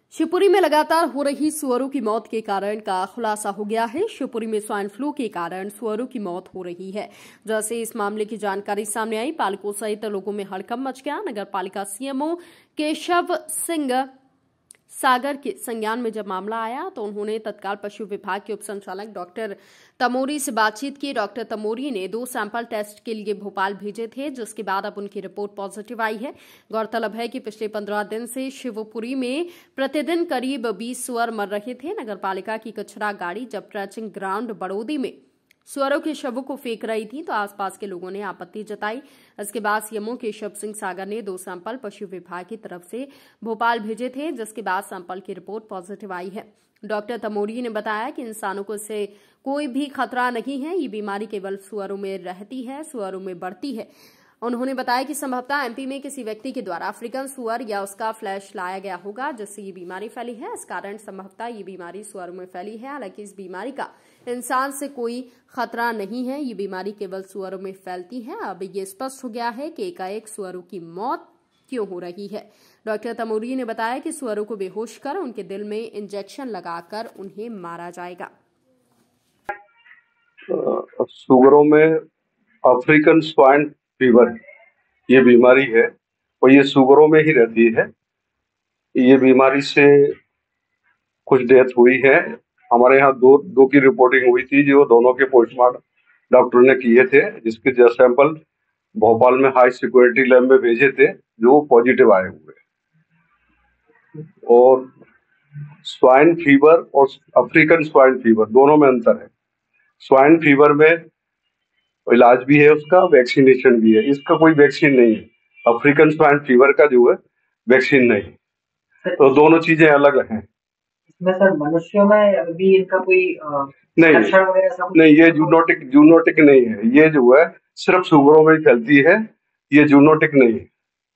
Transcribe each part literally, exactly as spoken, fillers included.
शिवपुरी में लगातार हो रही सुअरों की मौत के कारण का खुलासा हो गया है। शिवपुरी में स्वाइन फ्लू के कारण सुअरों की मौत हो रही है। जैसे इस मामले की जानकारी सामने आई, पालकों सहित लोगों में हड़कंप मच गया। नगर पालिका सीएमओ केशव सिंह सागर के संज्ञान में जब मामला आया तो उन्होंने तत्काल पशु विभाग के उप संचालक डॉक्टर तमोरी से बातचीत की। डॉक्टर तमोरी ने दो सैंपल टेस्ट के लिए भोपाल भेजे थे, जिसके बाद अब उनकी रिपोर्ट पॉजिटिव आई है। गौरतलब है कि पिछले पंद्रह दिन से शिवपुरी में प्रतिदिन करीब बीस सुअर मर रहे थे। नगर पालिका की कचरा गाड़ी जब ट्रैचिंग ग्राउंड बड़ोदी में सुअरों के शवों को फेंक रही थी तो आसपास के लोगों ने आपत्ति जताई। इसके बाद सीएमओ केशव सिंह सागर ने दो सैंपल पशु विभाग की तरफ से भोपाल भेजे थे, जिसके बाद सैंपल की रिपोर्ट पॉजिटिव आई है। डॉक्टर तमोरी ने बताया कि इंसानों को इससे कोई भी खतरा नहीं है। ये बीमारी केवल सुअरों में रहती है, सुअरों में बढ़ती है। उन्होंने बताया कि संभवतः एमपी में किसी व्यक्ति के द्वारा अफ्रीकन सुअर या उसका फ्लैश लाया गया होगा, जिससे ये बीमारी फैली है। इस कारण संभवतः ये बीमारी सुअरों में फैली है। हालांकि इस बीमारी का इंसान से कोई खतरा नहीं है, ये बीमारी केवल सुअरों में फैलती है। अब ये स्पष्ट हो गया है कि एकाएक सुअरों की मौत क्यों हो रही है। डॉक्टर तमोरी ने बताया कि सुअरों को बेहोश कर उनके दिल में इंजेक्शन लगाकर उन्हें मारा जाएगा। सुअरों में अफ्रीकन स्वाइन फीवर ये बीमारी है और ये सुअरों में ही रहती है। ये बीमारी से कुछ डेथ हुई है। हमारे यहाँ दो दो की रिपोर्टिंग हुई थी, जो दोनों के पोस्टमार्टम डॉक्टर ने किए थे, जिसके जो सैंपल भोपाल में हाई सिक्योरिटी लैब में भेजे थे, जो पॉजिटिव आए हुए। और स्वाइन फीवर और अफ्रीकन स्वाइन फीवर दोनों में अंतर है। स्वाइन फीवर में इलाज भी है, उसका वैक्सीनेशन भी है। इसका कोई वैक्सीन नहीं है। अफ्रीकन स्वाइन फीवर का जो है वैक्सीन नहीं, तो दोनों चीजें अलग हैं। इसमें सर मनुष्यों में अभी इनका कोई नहीं नहीं, ये जूनोटिक जूनोटिक नहीं है। ये जो है सिर्फ सुअरों में फैलती है, ये जूनोटिक नहीं है।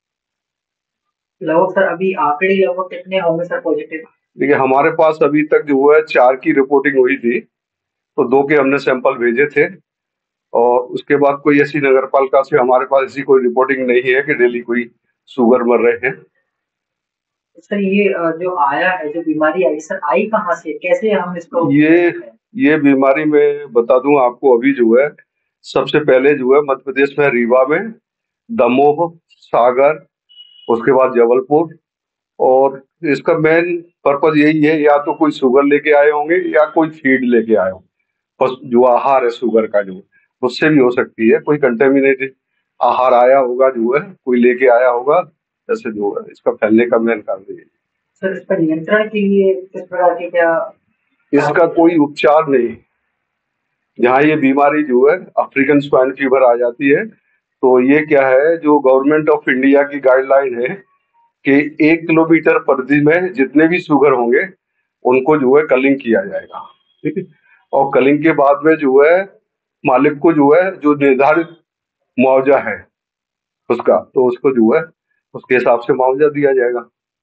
लगभग सर अभी आंकड़े लगभग कितने होंगे सर पॉजिटिव? देखिए, हमारे पास अभी तक जो है चार की रिपोर्टिंग हुई थी, तो दो के हमने सैंपल भेजे थे और उसके बाद कोई ऐसी नगर पालिका से हमारे पास ऐसी कोई रिपोर्टिंग नहीं है कि डेली कोई सुअर मर रहे हैं। सर ये जो आया है, जो बीमारी आई सर, आई कहाँ से, कैसे हम इसको? ये ये बीमारी मैं बता दूं आपको। अभी जो है सबसे पहले जो है मध्य प्रदेश में रीवा में, दमोह, सागर, उसके बाद जबलपुर। और इसका मेन पर्पज यही है, या तो कोई शुगर लेके आए होंगे या कोई फीड लेके आए होंगे। जो आहार है शुगर का, जो उससे भी हो सकती है। कोई कंटेमिनेटेड आहार आया होगा, जो है कोई लेके आया होगा, ऐसे जो है इसका फैलने का मेन कारण है। सर इस पर नियंत्रण के लिए किस प्रकार के क्या? इसका कोई उपचार नहीं। जहाँ ये बीमारी जो है अफ्रीकन स्वाइन फीवर आ जाती है, तो ये क्या है, जो गवर्नमेंट ऑफ इंडिया की गाइडलाइन है कि एक किलोमीटर परिधि में जितने भी सुगर होंगे उनको जो है कलिंग किया जाएगा, ठीक है। और कलिंग के बाद में जो है मालिक को जो है जो निर्धारित मुआवजा है उसका, तो उसको जो है उसके हिसाब से मुआवजा दिया जाएगा।